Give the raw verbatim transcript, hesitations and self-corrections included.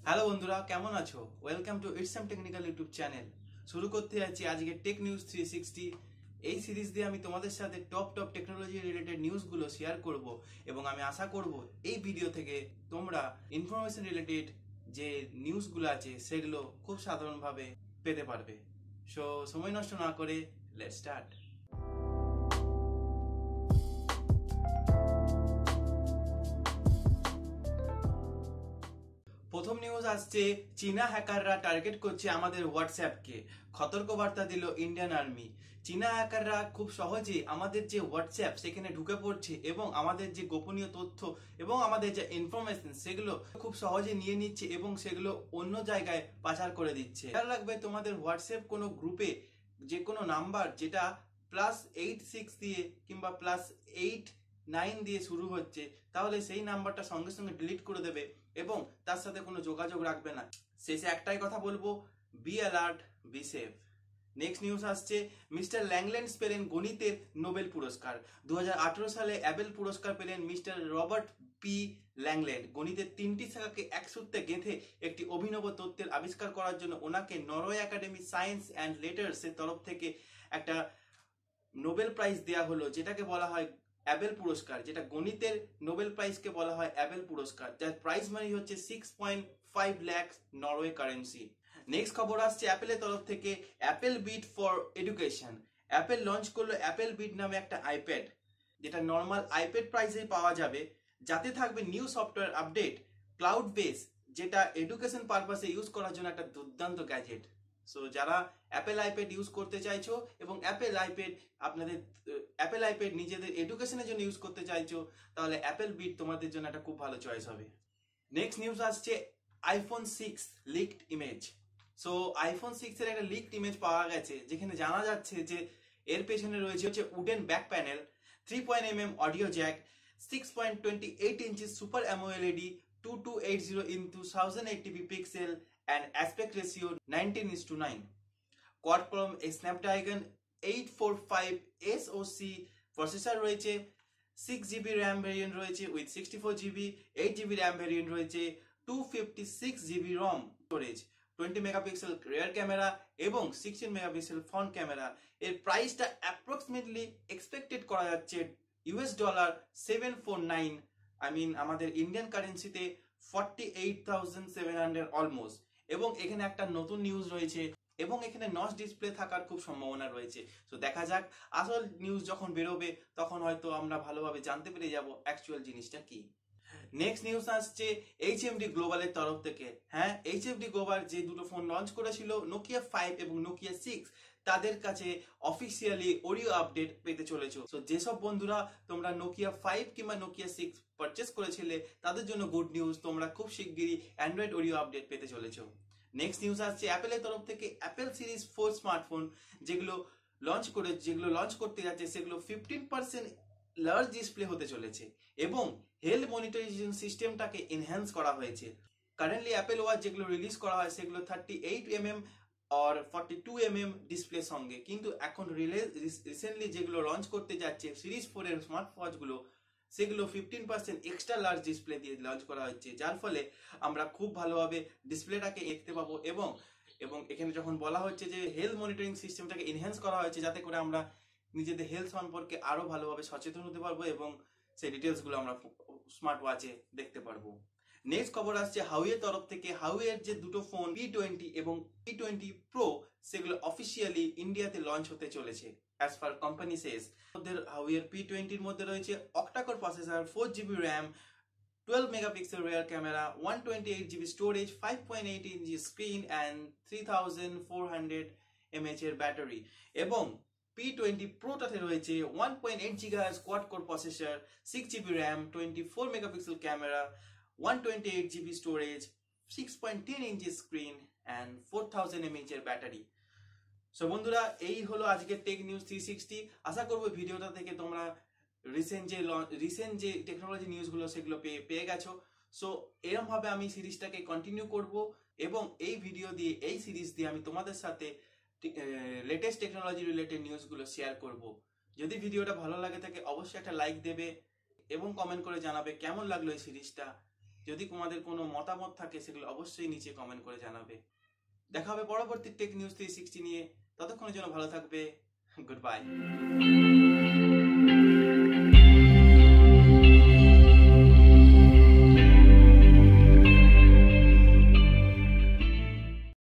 Hello বন্ধুরা, কেমন আছো? ওয়েলকাম টু ইটসাম টেকনিক্যাল ইউটিউব চ্যানেল। শুরু করতে যাচ্ছি আজকে টেক নিউজ থ্রি সিক্সটি। এই সিরিজ দিয়ে আমি তোমাদের সাথে টপ টপ টেকনোলজি রিলেটেড নিউজগুলো শেয়ার করব এবং আমি আশা করব এই ভিডিও থেকে তোমরা ইনফরমেশন রিলেটেড যে নিউজগুলো আছে সেগুলো খুব সাধারণভাবে পেতে পারবে। সো সময় নষ্ট না করে লেটস স্টার্ট। প্রথম নিউজ আসছে, চীনা হ্যাকাররা টার্গেট করছে আমাদের হোয়াটসঅ্যাপকে। সতর্ক বার্তা দিল ইন্ডিয়ান আর্মি। চীনা হ্যাকাররা খুব সহজে আমাদের যে হোয়াটসঅ্যাপ সেখানে ঢুকে পড়ছে এবং আমাদের যে গোপনীয় তথ্য এবং আমাদের যে ইনফরমেশন সেগুলো খুব সহজে নিয়ে নিচ্ছে এবং সেগুলো অন্য জায়গায় পাচার করে দিচ্ছে। খেয়াল রাখবে, তোমাদের হোয়াটসঅ্যাপ কোনো গ্রুপে যে কোনো নাম্বার যেটা প্লাস এইট সিক্স দিয়ে কিংবা প্লাস এইট নাইন দিয়ে শুরু হচ্ছে, তাহলে সেই নাম্বারটা সঙ্গে সঙ্গে ডিলিট করে দেবে এবং তার সাথে কোনো যোগাযোগ রাখবে না। শেষে একটাই কথা বলবো, be alert, be safe. Next news আসছে, মিস্টার ল্যাংল্যান্ডস পেলেন গণিতের নোবেল পুরস্কার। দু হাজার আঠেরো সালে অ্যাবেল পুরস্কার পেলেন মিস্টার রবার্ট পি ল্যাংল্যান্ড। গণিতের তিনটি শাখাকে এক সূত্রে গেঁথে একটি অভিনব তত্ত্বের আবিষ্কার করার জন্য ওনাকে Norway academy science and letters এর তরফ থেকে একটা নোবেল প্রাইজ দেওয়া হলো, যেটাকে বলা হয় অ্যাবেল পুরস্কার। যেটা গণিতের নোবেল প্রাইজকে বলা হয় অ্যাবেল পুরস্কার, যার প্রাইজ মানি হচ্ছে six point five lakh Norway currency. Next খবর আসছে অ্যাপেলের তরফ থেকে, Apple beat for education. Apple launch করলো অ্যাপেল বিট নামে একটা আইপ্যাড, যেটা নর্মাল আইপ্যাড প্রাইসেই পাওয়া যাবে, যাতে থাকবে new software update, cloud base, যেটা এডুকেশন পারপাসে ইউজ করার জন্য একটা দুর্দান্ত গ্যাজেট। সো যারা অ্যাপেল আইপ্যাড ইউজ করতে চাইছো এবং অ্যাপেল আইপ্যাড আপনাদের অ্যাপেল আইপ্যাড নিজেদের এডুকেশনের জন্য ইউজ করতে চাইছো, তাহলে অ্যাপেল বিট তোমাদের জন্য একটা খুব ভালো চয়েস হবে। নেক্সট নিউজ আসছে, iPhone six leaked image. So iPhone six এর একটা লিকড ইমেজ পাওয়া গেছে, যেখানে জানা যাচ্ছে যে এর পেছনে রয়েছে হচ্ছে wooden back panel, three point M M audio jack, six point twenty eight inches super AMOLED, two two eight zero into thousand eighty P pixel and aspect ratio nineteen is to nine. Qualcomm Snapdragon eight forty-five S O C processor রয়েছে, six GB RAM variant রয়েছে with sixty four GB, eight GB RAM variant রয়েছে, two fifty six GB ROM storage, twenty megapixel rear camera এবং sixteen megapixel front camera. এর প্রাইসটা approximately expected করা যাচ্ছে US dollar seven four nine, I mean আমাদের Indian কারেন্সিতে forty eight thousand seven hundred almost. এবং এখানে একটা নতুন নিউজ রয়েছে এবং এখানে নচ ডিসপ্লে থাকার খুব সম্ভাবনা রয়েছে। তো দেখা যাক, আসল নিউজ যখন বেরোবে তখন হয়তো আমরা ভালোভাবে জানতে পেরে যাব অ্যাকচুয়াল জিনিসটা কি। নেক্সট নিউজ আসছে এইচএমডি গ্লোবালের তরফ থেকে। হ্যাঁ, এইচএমডি গ্লোবাল যে দুটো ফোন লঞ্চ করেছিল, নোকিয়া ফাইভ এবং নোকিয়া সিক্স, তাদের কাছে অফিসিয়ালি অডিও আপডেট পেতে চলেছো। তো যেসব বন্ধুরা তোমরা নোকিয়া ফাইভ কিংবা নোকিয়া সিক্স পারচেস করেছিলে, তাদের জন্য গুড নিউজ, তোমরা খুব শিগগিরই অ্যান্ড্রয়েড অডিও আপডেট পেতে চলেছো। নেক্সট নিউজ আসছে অ্যাপেলের তরফ থেকে, অ্যাপেল সিরিজ ফোর স্মার্টফোন যেগুলো লঞ্চ করে যেগুলো লঞ্চ করতে যাচ্ছে সেগুলো ফিফটিন পার্সেন্ট লার্জ ডিসপ্লে হতে চলেছে এবং হেলথ মনিটরিং সিস্টেমটাকে এনহ্যান্স করা হয়েছে। কারেন্টলি অ্যাপেল ওয়াচ যেগুলো রিলিজ করা হয় সেগুলো থার্টি এইট এম এম আর forty two M M display সঙ্গে, কিন্তু এখন রিসেন্টলি যেগুলো লঞ্চ করতে যাচ্ছে সিরিজ ফোর এর স্মার্ট ওয়াচগুলো, সেগুলো fifteen percent extra large display দিয়ে লঞ্চ করা হচ্ছে, যার ফলে আমরা খুব ভালোভাবে ডিসপ্লেটাকে দেখতে পাবো এবং এবং এখানে যখন বলা হচ্ছে যে হেলথ মনিটরিং সিস্টেমটাকে এনহ্যান্স করা হয়েছে, যাতে করে আমরা নিজেদের হেলথ সম্পর্কে আরো ভালোভাবে সচেতন হতে পারবো এবং সেই ডিটেলসগুলো আমরা স্মার্ট ওয়াচে দেখতে পারবো। নেক্সট খবর আসছে হাউয়ের তরফ থেকে। হাউয়ের যে দুটো ফোন পি টোয়েন্টি এবং পি টোয়েন্টি প্রো, সেগুলো অফিসিয়ালি ইন্ডিয়াতে লঞ্চ হতে চলেছে অ্যাজ ফার কোম্পানি সেজ। হাউয়ের পি টোয়েন্টির মধ্যে রয়েছে octa core processor, four GB RAM, twelve megapixel rear camera, one twenty eight GB storage, five point eight inch screen and three thousand four hundred mAh এর battery. এবং P twenty প্রোটাতে রয়েছে one point eight gigahertz quad core processor, six GB RAM, twenty four megapixel camera, one twenty eight GB storage, six point ten inch screen and four thousand mAh এর battery. So বন্ধুরা, এই হলো আজকে tech news three sixty. আশা করবো ভিডিওটা থেকে তোমরা রিসেন্ট যে রিসেন্ট যে টেকনোলজি নিউজগুলো সেগুলো পেয়ে পেয়ে গেছো। সো এরকম ভাবে আমি সিরিজটাকে কন্টিনিউ করব এবং এই ভিডিও দিয়ে এই সিরিজ দিয়ে আমি তোমাদের সাথে লেটেস্ট টেকনোলজি রিলেটেড নিউজগুলো শেয়ার করব। যদি ভিডিওটা ভালো লাগে থাকে অবশ্যই একটা লাইক দেবে এবং কমেন্ট করে জানাবে কেমন লাগলো এই সিরিজটা। যদি তোমাদের কোনো মতামত থাকে সেগুলো অবশ্যই নিচে কমেন্ট করে জানাবে। দেখা হবে পরবর্তী টেক নিউজ থ্রি সিক্সটি নিয়ে। ততক্ষণের জন্য ভালো থাকবে। Good by.